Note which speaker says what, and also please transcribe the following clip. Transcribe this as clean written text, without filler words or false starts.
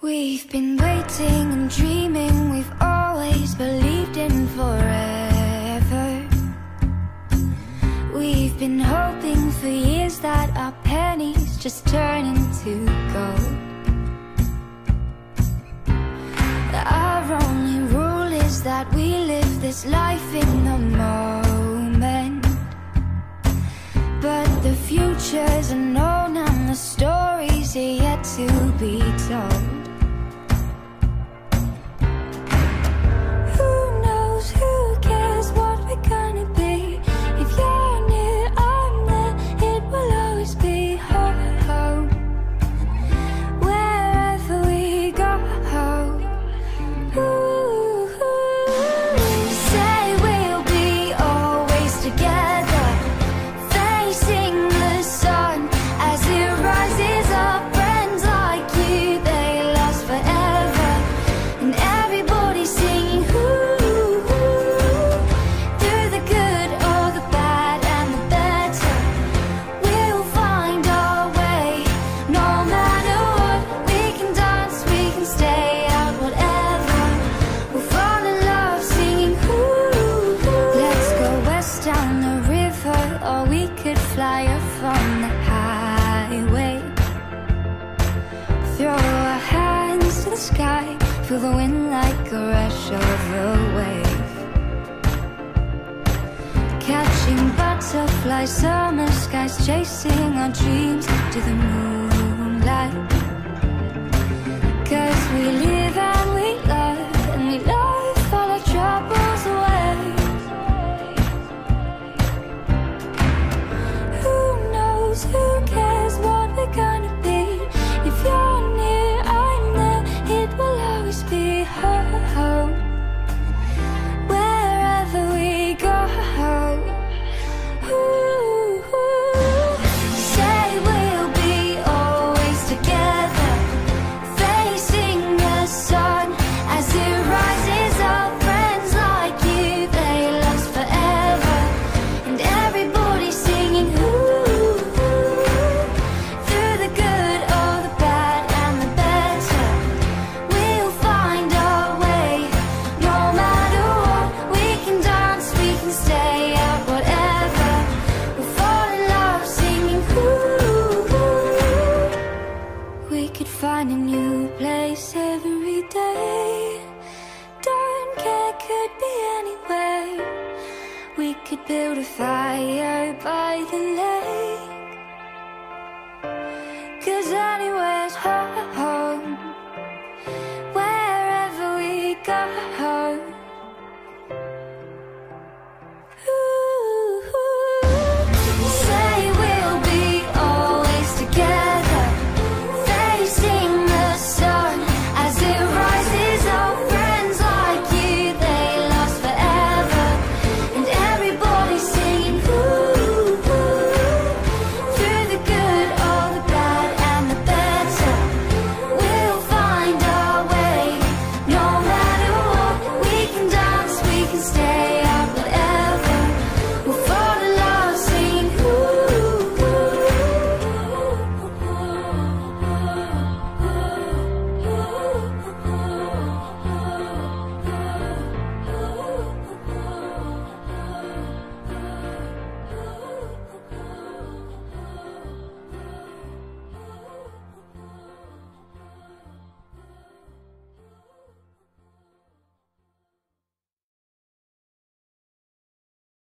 Speaker 1: We've been waiting and dreaming, we've always believed in forever. We've been hoping for years that our pennies just turn into gold. Our only rule is that we live this life in the moment. But the future's unknown and the stories are yet to be told. Fly up from the highway, throw our hands to the sky, feel the wind like a rush of a wave. Catching butterflies, summer skies, chasing our dreams to the moonlight. 'Cause we live and we love all our troubles away. Who cares what we're gonna be? If you're near, I'm there, it will always be home. Wherever we go, say we'll be always together, facing the sun as it rises up. Friends like you, they last forever, and everybody's singing find a new place every day. Don't care, could be anywhere. We could build a fire by the lake.